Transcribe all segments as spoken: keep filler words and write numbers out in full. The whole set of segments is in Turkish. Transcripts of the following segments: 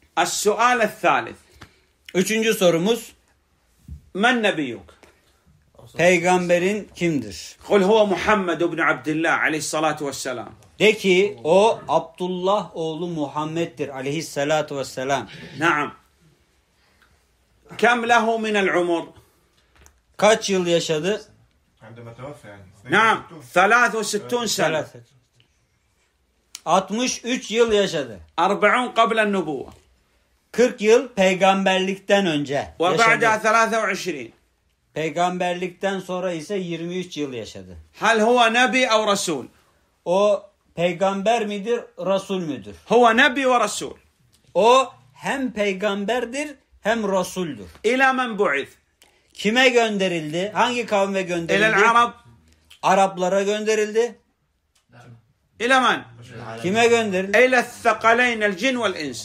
السؤال الثالث. Üçüncü sorumuz. من نبيك؟ Peygamberin kimdir? قل هو محمد بن عبد الله عليه الصلاة والسلام. De ki o Abdullah oğlu Muhammed'dir aleyhissalatu vesselam. نعم. كم له من العمر؟ Kaç yıl yaşadı? نعم ثلاث وستون سنة. altmış üç yıl yaşadı. أربعون قبل النبوة. kırk yıl peygamberlikten önce وبعدها yaşadı. ثلاثة وعشرين. Peygamberlikten sonra ise yirmi üç yıl yaşadı. هل هو نبي أو رسول؟ O peygamber midir, Resul müdür? هو نبي ورسول. O hem peygamberdir hem Resul'dür. إلى من بعث؟ Kime gönderildi? Hangi kavme إلى gönderildi? العرب. Araplara gönderildi. إلى من؟ Kime gönderildi? إلى الثقلين الجن والإنس.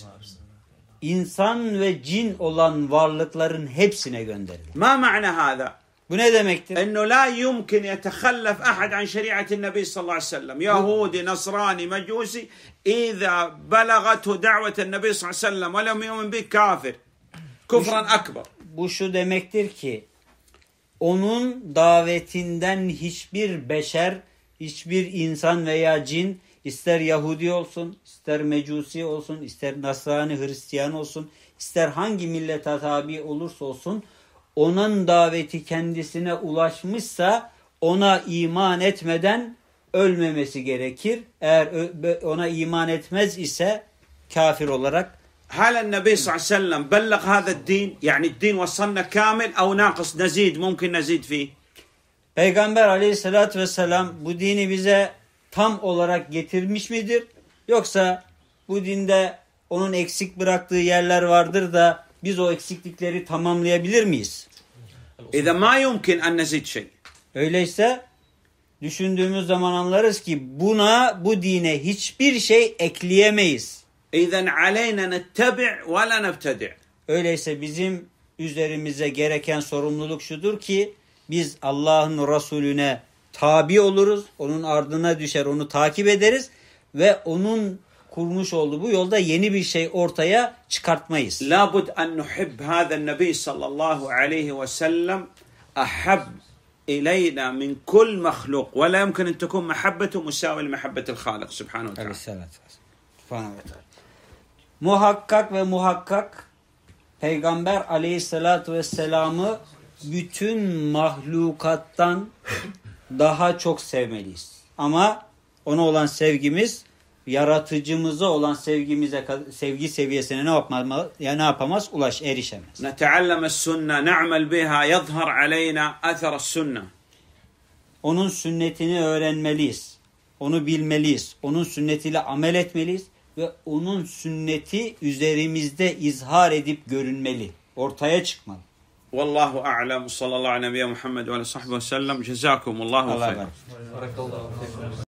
İnsan ve cin olan varlıkların hepsine gönderildi. ما معنى هذا؟ Bu ne demektir? أنه لا يمكن يتخلف أحد عن شريعة النبي صلى الله عليه وسلم، يهودي نصراني مجوسي، إذا بلغته دعوة النبي صلى الله عليه وسلم ولم يؤمن به كافر كفرا أكبر. Bu şu demektir ki onun davetinden hiçbir beşer, hiçbir insan veya cin, ister Yahudi olsun, ister Mecusi olsun, ister Nasrani Hristiyan olsun, ister hangi millete tabi olursa olsun, onun daveti kendisine ulaşmışsa ona iman etmeden ölmemesi gerekir. Eğer ona iman etmez ise kafir olarak. هل النبي صلى الله عليه وسلم بلغ هذا الدين؟ يعني الدين وصلنا كامل أو ناقص نزيد ممكن نزيد فيه؟ Peygamber aleyhissalatü vesselam bu dini bize tam olarak getirmiş midir? Yoksa bu dinde onun eksik bıraktığı yerler vardır da biz o eksiklikleri tamamlayabilir miyiz? إذا ما يمكن أن نزيد شيء. Öyleyse düşündüğümüz zaman anlarız ki buna, bu dine hiçbir şey ekleyemeyiz. إذن علينا نتبع ولا نبتدع. Öyleyse bizim üzerimize gereken sorumluluk şudur ki biz Allah'ın Resulüne tabi oluruz, onun ardına düşer, onu takip ederiz ve onun kurmuş olduğu bu yolda yeni bir şey ortaya çıkartmayız. لابد أن نحب هذا النبي صلى الله عليه وسلم أحب إلينا من كل مخلوق ولا يمكن أن تكون محبته مساوية لمحبة الخالق سبحانه وتعالى. Muhakkak ve muhakkak Peygamber aleyhissalatü vesselam'ı bütün mahlukattan daha çok sevmeliyiz. Ama ona olan sevgimiz yaratıcımıza olan sevgimize, sevgi seviyesine ne yapmaz? Ya ne yapamaz? Ulaş, erişemez. نتعلم السنة نعمل بها يظهر علينا أثر السنة. Onun sünnetini öğrenmeliyiz. Onu bilmeliyiz. Onun sünnetiyle amel etmeliyiz ve onun sünneti üzerimizde izhar edip görünmeli. Ortaya çıkmalı. والله أعلم صلى الله على نبينا محمد وعلى صحبه وسلم جزاكم الله خيرا.